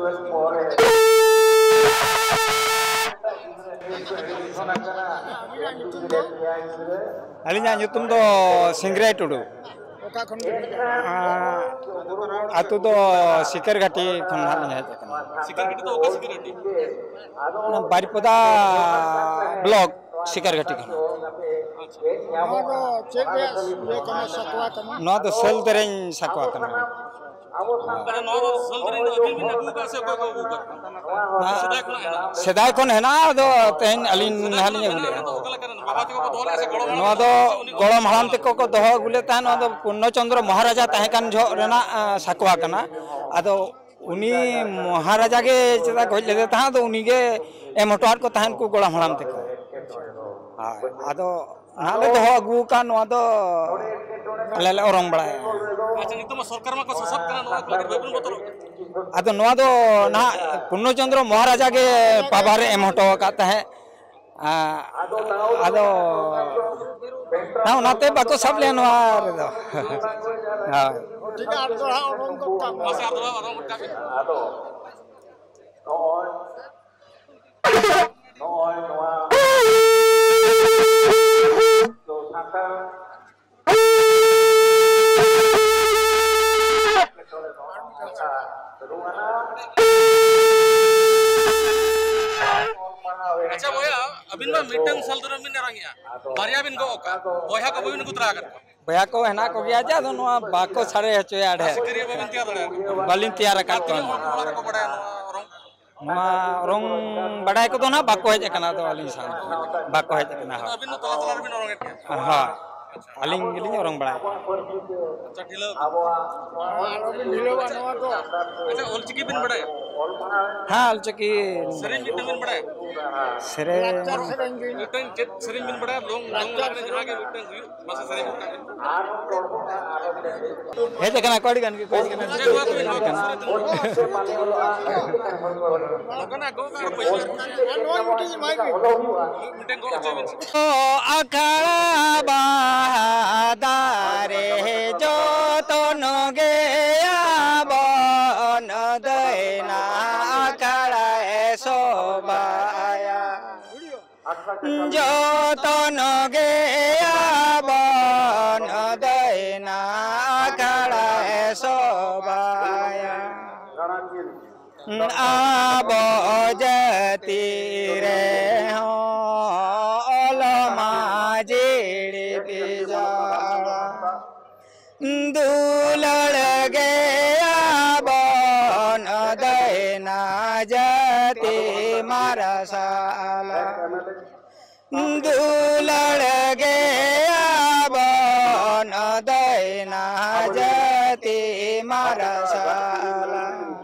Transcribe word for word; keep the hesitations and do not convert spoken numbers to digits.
Alina nyutum do Singrai Tudu atau do Sikar Gati khonalnya Sikar Gati to oka Sikar Gati na Baripada blog Sikar Gati khon no do sel tereng sakwa kana अरे नौ सल्तरी ने अभी भी नकू का से कोई को को सदा कोन है ना सदा कोन है ना दो तेन अलिन हालिन गुले बाबा को दोले से गड़ो नो दो गड़ो महाराम ते को को दोह गुले ता नो दो पूर्णचंद्र महाराजा ताहे कान झो रेना सकवा कना आदो उनी महाराजा के चदा गज ले ता दो उनी के एमटवार को ताहन को गड़ो महाराम ते को हां आदो नाले दोह अगु का नो दो लेले ओरंग बड़ा अच्छा नितो सरकार मा को ससब कना नो लगे बेबुन बतलो आदो नो दो ना पूर्णचंद्र महाराजा के पाबारे एम हटो काता है आदो ना नाते बाको सब ले नवार दो हां ठीक है आदो ओरंग को का मासे आदो ओरंग का आदो नोय नोय नोआ तो साता अच्छा बोया अबिन में मीटिंग सल्दुर में नरंगिया बारिया बिन को ओका बोया को बिन कुतरा कर बोया को हेना को गया जा दोनो बाको सारे हचो याड है सिकरिया बिन तिया दड़े बलिन तैयार का तो को बड़ा मा रंग बड़ाई को तो ना बाको है कना तो अलिन सान बाको है कना अबिन तो तला तला बिन रंग के हां अलिन गिलिन रंग बड़ा अच्छा ढिलो ढिलो बनवा तो अच्छा ओलचिकी बिन बड़ा हां ओलचिकी सरेन बिन बिन बड़ा सरे मिटन के सरेन बिन बड़ा लोंग लोंग लगने जहां के मिटन हुई बस सरेन है ते कना कोडी गन के कोई कना लोगना गो का पैसा मीटिंग माइक मीटिंग को अच्छे ओ अखाड़ा बादारे जो तो नगे आबन देना अखाड़ा सोबाया जो तो नगे आबन देना अखाड़ा सोबाया आब जती रे हो जेड़े बेजाड़ा दूलड़ गया बन देना जाते मारा साला दूलड़ गया बन देना जाते मारा साला